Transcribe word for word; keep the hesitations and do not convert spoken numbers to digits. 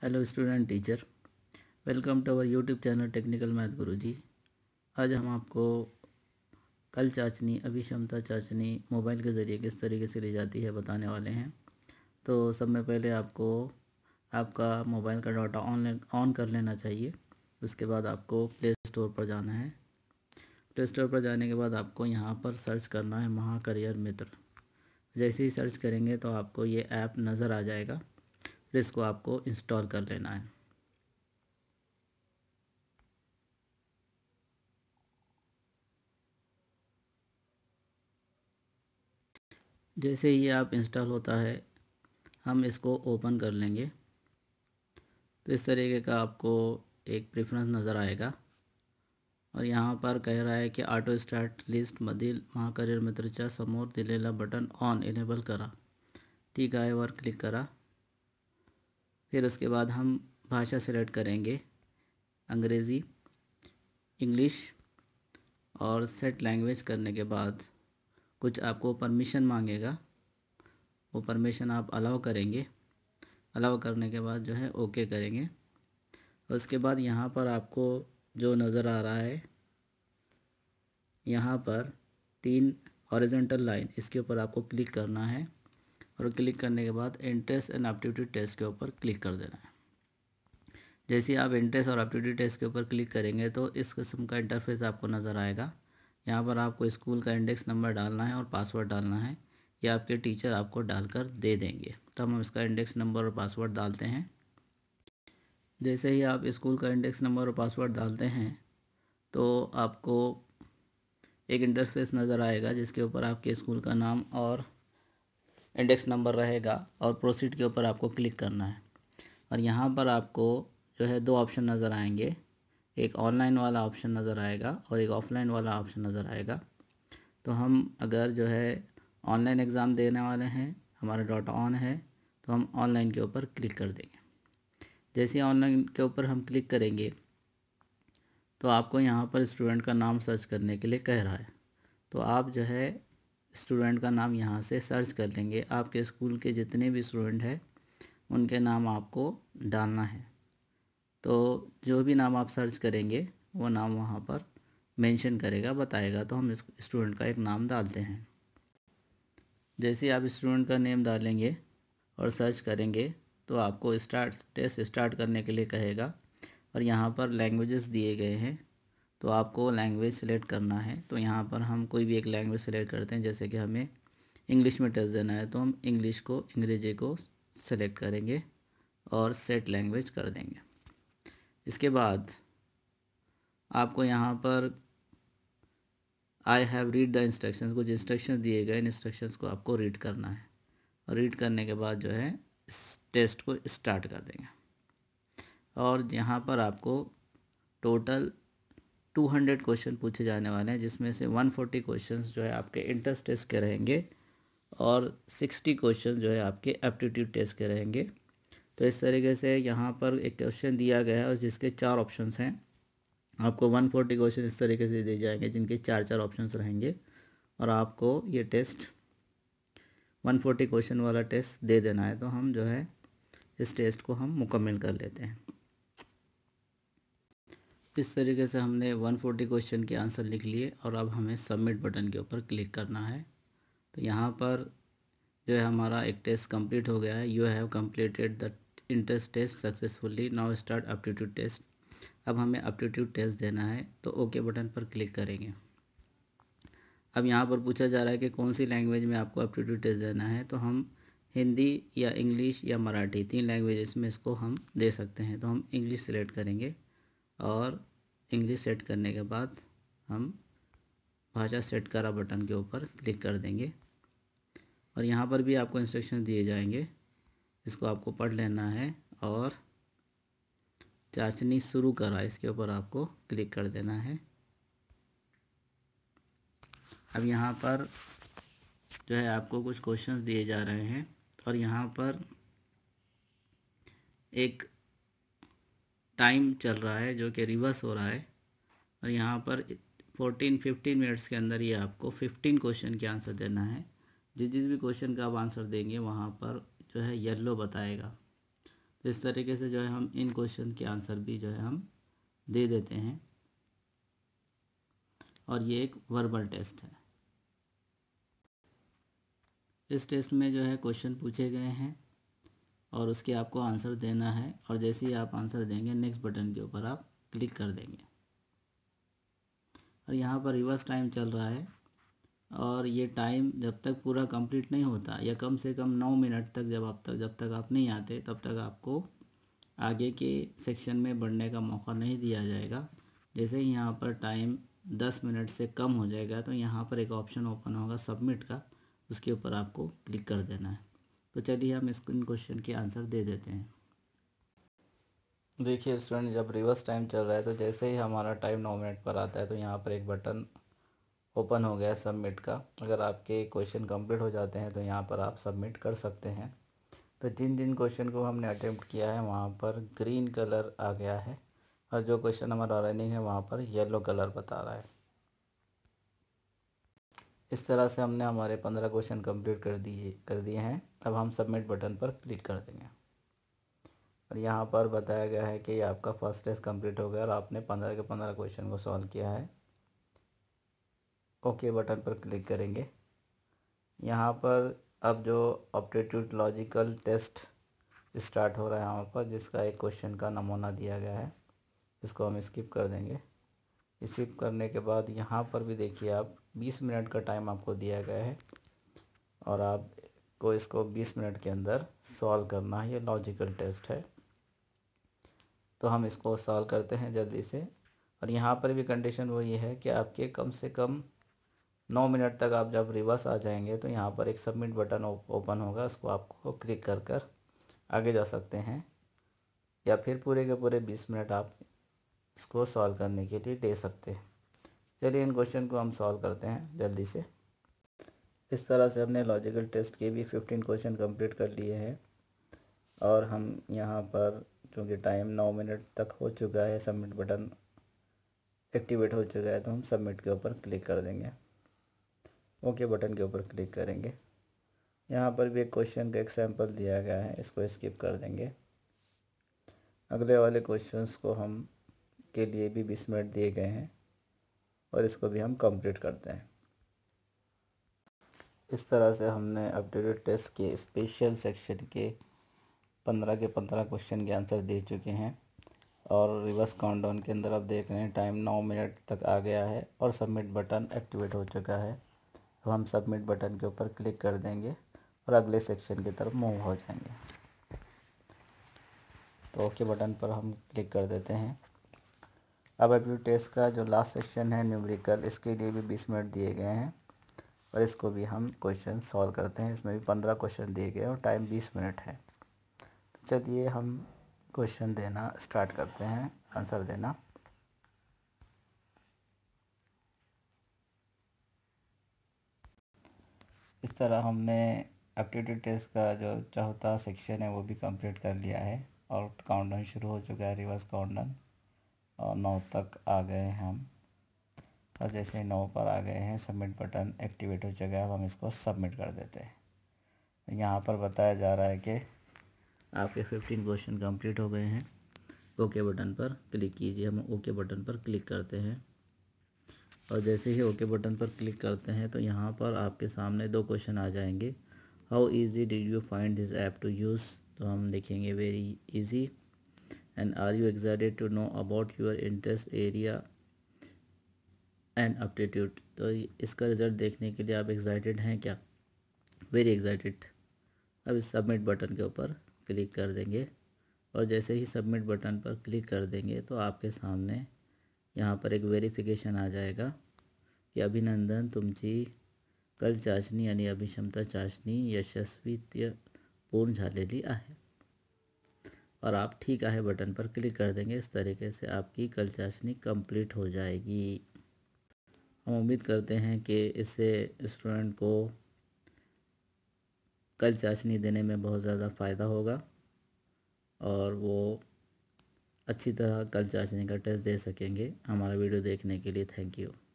Hello student teacher, welcome to our YouTube channel technical math Guruji. आज हम आपको कल चाचनी अभिक्षमता चाचनी मोबाइल के ज़रिए किस तरीके से ली जाती है बताने वाले हैं। तो सब में पहले आपको आपका मोबाइल का डाटा ऑन ऑन कर लेना चाहिए। उसके बाद आपको प्ले स्टोर पर जाना है। प्ले स्टोर पर जाने के बाद आपको यहाँ पर सर्च करना है महाकरियर मित्र। जैसे ही सर्च करेंगे तो आपको ये ऐप नज़र आ जाएगा, फिर इसको आपको इंस्टॉल कर लेना है। जैसे ही आप इंस्टॉल होता है हम इसको ओपन कर लेंगे तो इस तरीके का आपको एक प्रेफरेंस नज़र आएगा और यहाँ पर कह रहा है की ऑटो स्टार्ट लिस्ट मधील महाकरियर मित्रच्या समोर दिलेला बटन ऑन इनेबल करा। ठीक है, वर क्लिक करा। फिर उसके बाद हम भाषा सेलेक्ट करेंगे अंग्रेज़ी, इंग्लिश और सेट लैंग्वेज करने के बाद कुछ आपको परमिशन मांगेगा, वो परमिशन आप अलाउ करेंगे। अलाउ करने के बाद जो है ओके करेंगे। उसके बाद यहाँ पर आपको जो नज़र आ रहा है, यहाँ पर तीन हॉरिजॉन्टल लाइन, इसके ऊपर आपको क्लिक करना है और क्लिक करने के बाद इंटरेस्ट एंड एप्टीट्यूड टेस्ट के ऊपर क्लिक कर देना है। जैसे ही आप इंटरेस्ट और एप्टीट्यूड टेस्ट के ऊपर क्लिक करेंगे तो इस किस्म का इंटरफेस आपको नज़र आएगा। यहाँ पर आपको स्कूल का इंडेक्स नंबर डालना है और पासवर्ड डालना है, या आपके टीचर आपको डालकर दे देंगे। तो हम इसका इंडेक्स नंबर और पासवर्ड डालते हैं। जैसे ही आप स्कूल का इंडेक्स नंबर और पासवर्ड डालते हैं तो आपको एक इंटरफेस नज़र आएगा जिसके ऊपर आपके स्कूल का नाम और इंडेक्स नंबर रहेगा और प्रोसीड के ऊपर आपको क्लिक करना है। और यहाँ पर आपको जो है दो ऑप्शन नज़र आएंगे, एक ऑनलाइन वाला ऑप्शन नज़र आएगा और एक ऑफलाइन वाला ऑप्शन नज़र आएगा। तो हम अगर जो है ऑनलाइन एग्ज़ाम देने वाले हैं, हमारा डाटा ऑन है, तो हम ऑनलाइन के ऊपर क्लिक कर देंगे। जैसे ऑनलाइन के ऊपर हम क्लिक करेंगे तो आपको यहाँ पर स्टूडेंट का नाम सर्च करने के लिए कह रहा है। तो आप जो है स्टूडेंट का नाम यहाँ से सर्च कर लेंगे। आपके स्कूल के जितने भी स्टूडेंट हैं उनके नाम आपको डालना है। तो जो भी नाम आप सर्च करेंगे वो नाम वहाँ पर मेंशन करेगा, बताएगा। तो हम इस स्टूडेंट का एक नाम डालते हैं। जैसे आप स्टूडेंट का नेम डालेंगे और सर्च करेंगे तो आपको स्टार्ट टेस्ट स्टार्ट करने के लिए कहेगा और यहाँ पर लैंग्वेजेस दिए गए हैं, तो आपको लैंग्वेज सेलेक्ट करना है। तो यहाँ पर हम कोई भी एक लैंग्वेज सेलेक्ट करते हैं। जैसे कि हमें इंग्लिश में टेस्ट देना है तो हम इंग्लिश को अंग्रेजी को सेलेक्ट करेंगे और सेट लैंग्वेज कर देंगे। इसके बाद आपको यहाँ पर I have read the instructions, कुछ इंस्ट्रक्शंस दिए गए, इन इंस्ट्रक्शंस को आपको रीड करना है और रीड करने के बाद जो है इस टेस्ट को स्टार्ट कर देंगे। और यहाँ पर आपको टोटल दो सौ क्वेश्चन पूछे जाने वाले हैं, जिसमें से एक सौ चालीस क्वेश्चंस जो है आपके इंट्रेंस टेस्ट के रहेंगे और साठ क्वेश्चन जो है आपके एप्टीट्यूड टेस्ट के रहेंगे। तो इस तरीके से यहाँ पर एक क्वेश्चन दिया गया है और जिसके चार ऑप्शंस हैं। आपको एक सौ चालीस क्वेश्चन इस तरीके से दिए जाएंगे जिनके चार चार ऑप्शंस रहेंगे और आपको ये टेस्ट एक सौ चालीस क्वेश्चन वाला टेस्ट दे देना है। तो हम जो है इस टेस्ट को हम मुकम्मल कर लेते हैं। इस तरीके से हमने एक सौ चालीस क्वेश्चन के आंसर लिख लिए और अब हमें सबमिट बटन के ऊपर क्लिक करना है। तो यहाँ पर जो है हमारा एक टेस्ट कंप्लीट हो गया है। You have completed the entrance test successfully, now start aptitude test. अब हमें एप्टीट्यूड टेस्ट देना है तो ओके बटन पर क्लिक करेंगे। अब यहाँ पर पूछा जा रहा है कि कौन सी लैंग्वेज में आपको एप्टीट्यूड टेस्ट देना है। तो हम हिंदी या इंग्लिश या मराठी, तीन लैंग्वेजेस में इसको हम दे सकते हैं। तो हम इंग्लिश सेलेक्ट करेंगे और इंग्लिश सेट करने के बाद हम भाषा सेट करा बटन के ऊपर क्लिक कर देंगे और यहाँ पर भी आपको इंस्ट्रक्शन दिए जाएंगे, इसको आपको पढ़ लेना है और चाचनी शुरू करा, इसके ऊपर आपको क्लिक कर देना है। अब यहाँ पर जो है आपको कुछ क्वेश्चंस दिए जा रहे हैं और यहाँ पर एक टाइम चल रहा है जो कि रिवर्स हो रहा है और यहाँ पर फोर्टीन फिफ्टीन मिनट्स के अंदर ये आपको फिफ्टीन क्वेश्चन के आंसर देना है। जिस जिस भी क्वेश्चन का आप आंसर देंगे वहाँ पर जो है येलो बताएगा। इस तरीके से जो है हम इन क्वेश्चन के आंसर भी जो है हम दे देते हैं। और ये एक वर्बल टेस्ट है। इस टेस्ट में जो है क्वेश्चन पूछे गए हैं और उसके आपको आंसर देना है, और जैसे ही आप आंसर देंगे नेक्स्ट बटन के ऊपर आप क्लिक कर देंगे। और यहाँ पर रिवर्स टाइम चल रहा है, और ये टाइम जब तक पूरा कंप्लीट नहीं होता, या कम से कम नौ मिनट तक जब आप तक जब तक आप नहीं आते तब तक आपको आगे के सेक्शन में बढ़ने का मौका नहीं दिया जाएगा। जैसे ही यहाँ पर टाइम दस मिनट से कम हो जाएगा तो यहाँ पर एक ऑप्शन ओपन होगा सबमिट का, उसके ऊपर आपको क्लिक कर देना है। तो चलिए हम इस इन क्वेश्चन के आंसर दे देते हैं। देखिए स्टूडेंट, जब रिवर्स टाइम चल रहा है तो जैसे ही हमारा टाइम नौ मिनट पर आता है तो यहाँ पर एक बटन ओपन हो गया है सबमिट का। अगर आपके क्वेश्चन कंप्लीट हो जाते हैं तो यहाँ पर आप सबमिट कर सकते हैं। तो जिन जिन क्वेश्चन को हमने अटेम्प्ट किया है वहाँ पर ग्रीन कलर आ गया है, और जो क्वेश्चन हमारा रनिंग है वहाँ पर येलो कलर बता रहा है। इस तरह से हमने हमारे पंद्रह क्वेश्चन कंप्लीट कर दिए कर दिए हैं। अब हम सबमिट बटन पर क्लिक कर देंगे, और यहाँ पर बताया गया है कि आपका फर्स्ट टेस्ट कंप्लीट हो गया और आपने पंद्रह के पंद्रह क्वेश्चन को सॉल्व किया है। ओके बटन पर क्लिक करेंगे। यहाँ पर अब जो एप्टीट्यूड लॉजिकल टेस्ट स्टार्ट हो रहा है यहाँ पर, जिसका एक क्वेश्चन का नमूना दिया गया है, इसको हम स्किप कर देंगे। स्किप करने के बाद यहाँ पर भी देखिए आप बीस मिनट का टाइम आपको दिया गया है, और आपको इसको बीस मिनट के अंदर सॉल्व करना है। ये लॉजिकल टेस्ट है, तो हम इसको सॉल्व करते हैं जल्दी से। और यहाँ पर भी कंडीशन वो ये है कि आपके कम से कम नौ मिनट तक आप जब रिवर्स आ जाएंगे तो यहाँ पर एक सबमिट बटन ओपन होगा, उसको आपको क्लिक कर कर आगे जा सकते हैं, या फिर पूरे के पूरे बीस मिनट आप इसको सॉल्व करने के लिए दे सकते हैं। चलिए इन क्वेश्चन को हम सॉल्व करते हैं जल्दी से। इस तरह से हमने लॉजिकल टेस्ट के भी पंद्रह क्वेश्चन कंप्लीट कर लिए हैं, और हम यहाँ पर क्योंकि टाइम नौ मिनट तक हो चुका है, सबमिट बटन एक्टिवेट हो चुका है, तो हम सबमिट के ऊपर क्लिक कर देंगे। ओके बटन के ऊपर क्लिक करेंगे। यहाँ पर भी एक क्वेश्चन का एक सैंपल दिया गया है, इसको स्किप कर देंगे। अगले वाले क्वेश्चंस को हम के लिए भी बीस मिनट दिए गए हैं, और इसको भी हम कंप्लीट करते हैं। इस तरह से हमने एप्टीट्यूड टेस्ट के स्पेशल सेक्शन के पंद्रह के पंद्रह क्वेश्चन के आंसर दे चुके हैं, और रिवर्स काउंटडाउन के अंदर आप देख रहे हैं टाइम नौ मिनट तक आ गया है और सबमिट बटन एक्टिवेट हो चुका है। अब हम सबमिट बटन के ऊपर क्लिक कर देंगे और अगले सेक्शन की तरफ मूव हो जाएंगे। तो ओके बटन पर हम क्लिक कर देते हैं। अब एप्टीट्यूड टेस्ट का जो लास्ट सेक्शन है न्यूमेरिकल, इसके लिए भी बीस मिनट दिए गए हैं, और इसको भी हम क्वेश्चन सॉल्व करते हैं। इसमें भी पंद्रह क्वेश्चन दिए गए और टाइम बीस मिनट है। तो चलिए हम क्वेश्चन देना स्टार्ट करते हैं, आंसर देना। इस तरह हमने एप्टीट्यूड टेस्ट का जो चौथा सेक्शन है वो भी कंप्लीट कर लिया है, और काउंटडाउन शुरू हो चुका है, रिवर्स काउंटडाउन, और नौ तक आ गए हैं हम। और जैसे ही नौ पर आ गए हैं सबमिट बटन एक्टिवेट हो चुका है। अब हम इसको सबमिट कर देते हैं। यहाँ पर बताया जा रहा है कि आपके पंद्रह क्वेश्चन कंप्लीट हो गए हैं। ओके बटन पर क्लिक कीजिए। हम ओके बटन पर क्लिक करते हैं, और जैसे ही ओके बटन पर क्लिक करते हैं तो यहाँ पर आपके सामने दो क्वेश्चन आ जाएंगे। How easy did you find this app to use, तो हम लिखेंगे very easy. And are you excited to know about your interest area and aptitude, तो इसका रिज़ल्ट देखने के लिए आप एक्साइटेड हैं क्या? Very excited. अब इस सबमिट बटन के ऊपर क्लिक कर देंगे, और जैसे ही सबमिट बटन पर क्लिक कर देंगे तो आपके सामने यहाँ पर एक वेरिफिकेशन आ जाएगा की अभिनंदन, तुमची कल चाचणी आणि अभिक्षमता चाचणी यशस्वीपूर्ण झालेली आहे, और आप ठीक आहे बटन पर क्लिक कर देंगे। इस तरीके से आपकी कल चाचणी कंप्लीट हो जाएगी। हम उम्मीद करते हैं कि इससे स्टूडेंट को कल चाचनी देने में बहुत ज़्यादा फ़ायदा होगा, और वो अच्छी तरह कल चाचनी का टेस्ट दे सकेंगे। हमारा वीडियो देखने के लिए थैंक यू।